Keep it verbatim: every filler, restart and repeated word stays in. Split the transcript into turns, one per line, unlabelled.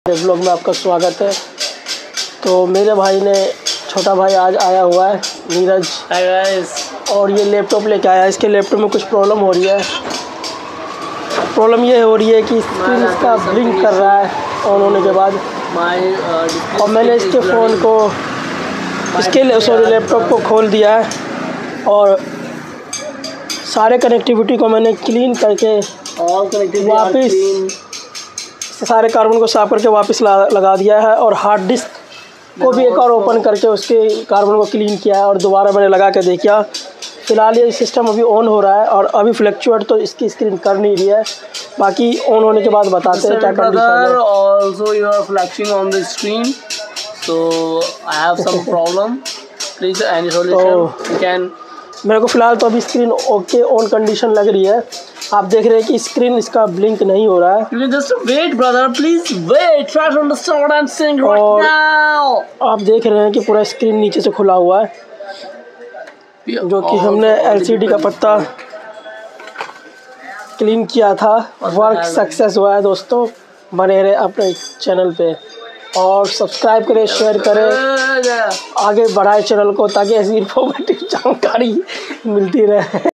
Blog में आपका स्वागत है। तो मेरे भाई ने छोटा भाई आज आया हुआ है नीरज, और ये लैपटॉप लेके आया है। इसके लैपटॉप में कुछ प्रॉब्लम हो रही है। प्रॉब्लम ये हो रही है कि स्क्रीन इसका ब्लिंक कर रहा है ऑन होने के बाद। और मैंने इसके फ़ोन को इसके सॉरी लैपटॉप को खोल दिया है और सारे कनेक्टिविटी को मैंने क्लीन करके वापस सारे कार्बन को साफ करके वापस लगा दिया है, और हार्ड डिस्क को भी एक और ओपन करके उसके कार्बन को क्लीन किया है और दोबारा मैंने लगा के देखा। फ़िलहाल ये सिस्टम अभी ऑन हो रहा है और अभी फ्लक्चुएट तो इसकी स्क्रीन कर नहीं रही है। बाकी ऑन होने के बाद बताते हैं क्या कंडीशन है।
Also you are flashing on the screen, so I have some problem. Please any solution you can.
मेरे को फ़िलहाल तो अभी स्क्रीन ओके ऑन कंडीशन लग रही है। आप देख रहे हैं कि स्क्रीन इसका ब्लिंक नहीं हो रहा है।
You just wait, brother. Please wait. Try to understand what I'm saying right now.
आप देख रहे हैं कि पूरा स्क्रीन नीचे से खुला हुआ है, जो कि हमने एलसीडी का पत्ता क्लीन किया था। वर्क सक्सेस हुआ है दोस्तों। बने रहे अपने चैनल पे और सब्सक्राइब करें, शेयर करें, आगे बढ़ाए चैनल को ताकि ऐसी इन्फॉर्मेटिव जानकारी मिलती रहे।